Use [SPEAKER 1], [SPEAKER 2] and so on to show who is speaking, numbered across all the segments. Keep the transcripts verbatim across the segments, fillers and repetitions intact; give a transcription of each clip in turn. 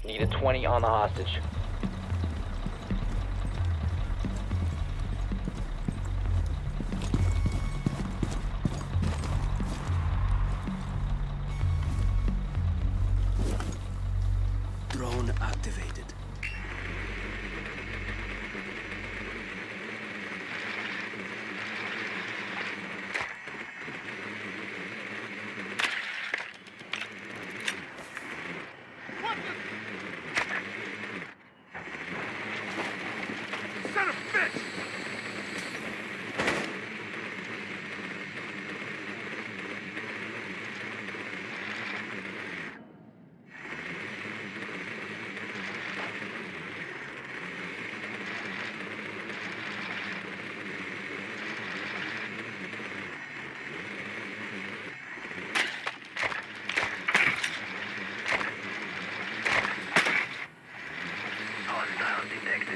[SPEAKER 1] Need a twenty on the hostage.
[SPEAKER 2] Drone activated.
[SPEAKER 3] Son of a bitch! Hostile detected.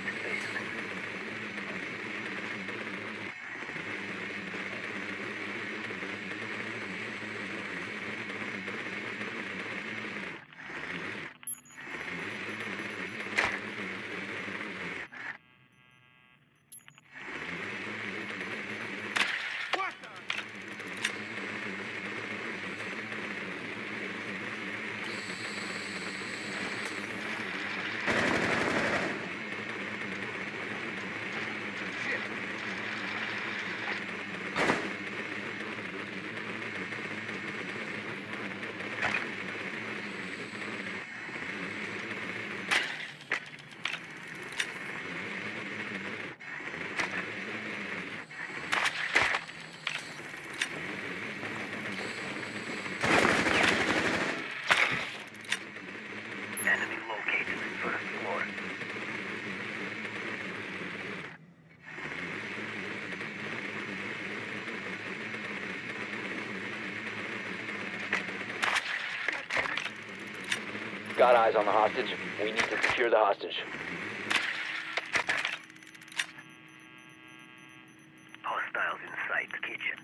[SPEAKER 3] What the? Shit. Enemy located. First floor.
[SPEAKER 1] Got eyes on the hostage. We need to secure the hostage.
[SPEAKER 3] Hostiles in sight. Kitchen.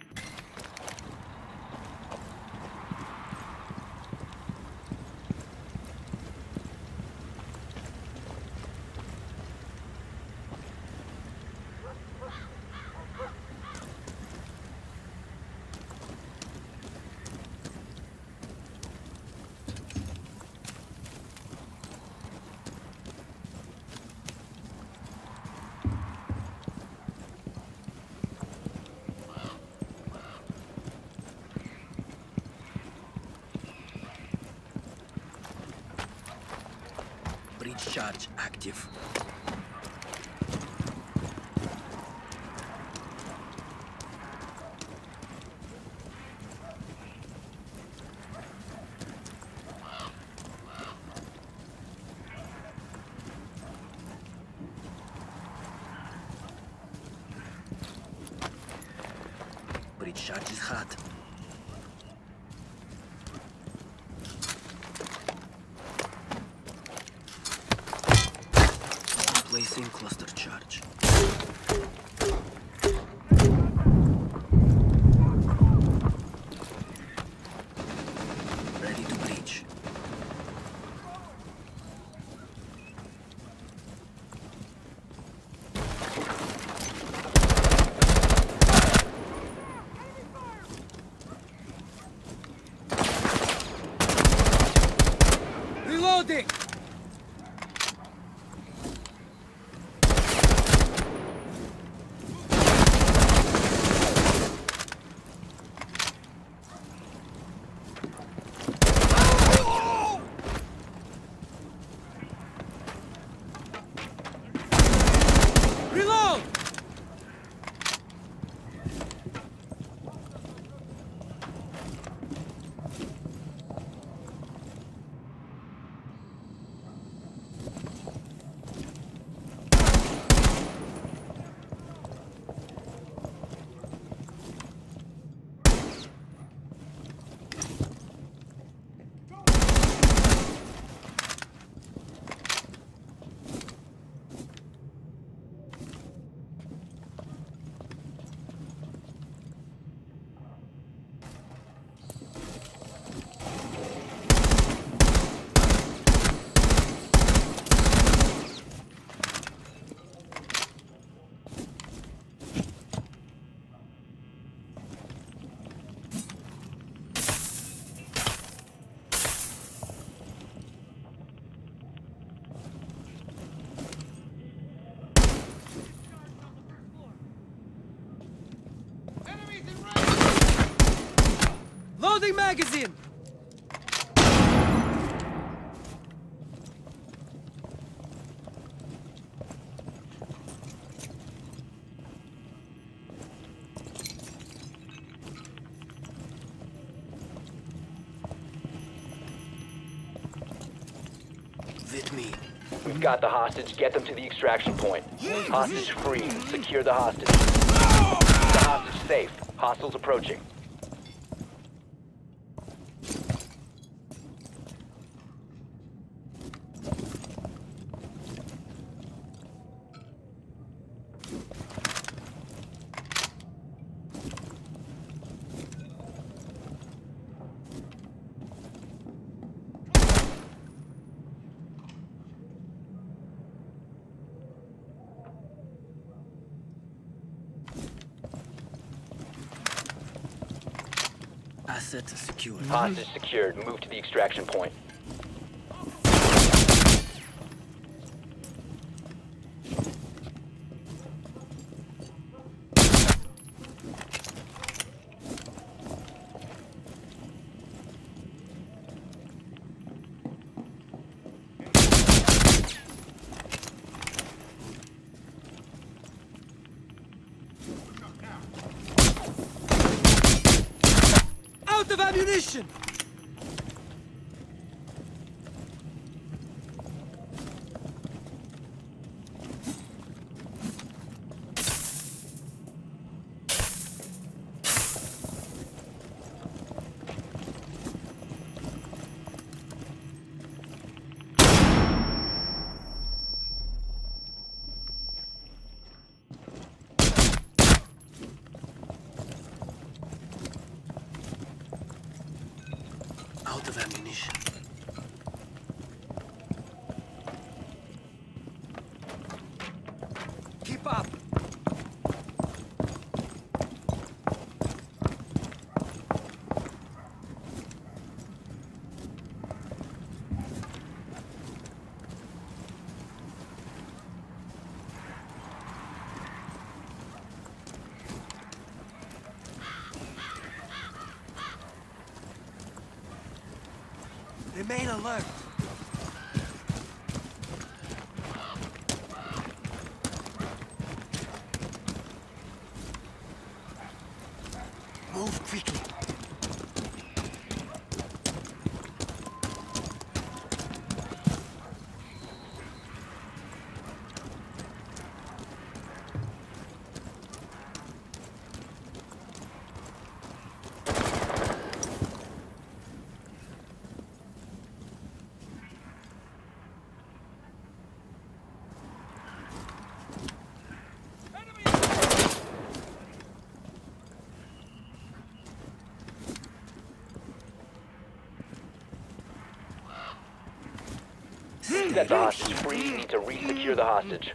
[SPEAKER 2] Breach charge active. Breach charge is hot. Placing cluster charge. Ready to breach. Reloading magazine! With me.
[SPEAKER 1] We've got the hostage. Get them to the extraction point. Hostage free. Secure the hostage. The hostage safe. Hostiles approaching.
[SPEAKER 2] Asset secured.
[SPEAKER 1] Hostage secured. Move to the extraction point.
[SPEAKER 2] Out of ammunition! Out of ammunition. Keep up! Remain alert. Move quickly.
[SPEAKER 1] Set the hostage free. You need to re-secure the hostage.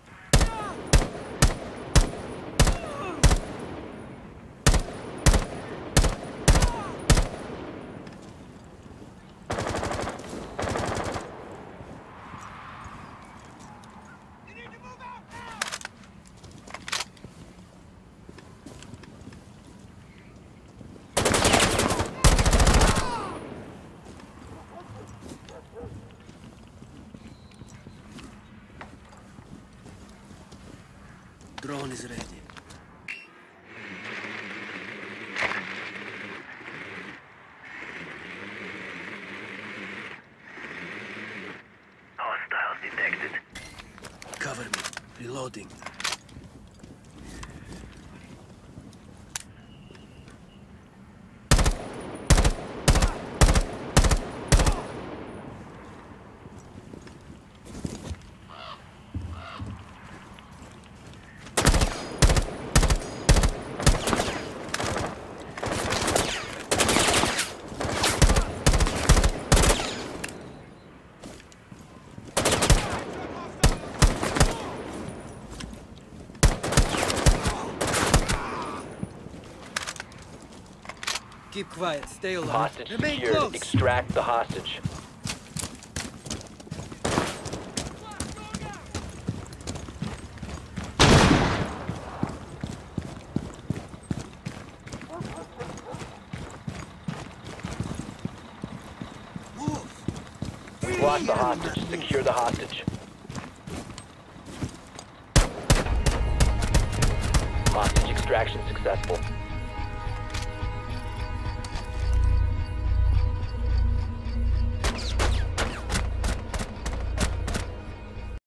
[SPEAKER 2] Drone is ready.
[SPEAKER 3] Hostiles detected.
[SPEAKER 2] Cover me. Reloading. Keep quiet. Stay alive.
[SPEAKER 1] Hostage
[SPEAKER 2] Remain
[SPEAKER 1] secured.
[SPEAKER 2] close.
[SPEAKER 1] Extract the hostage. You've lost the hostage. Secure the hostage. Hostage extraction successful.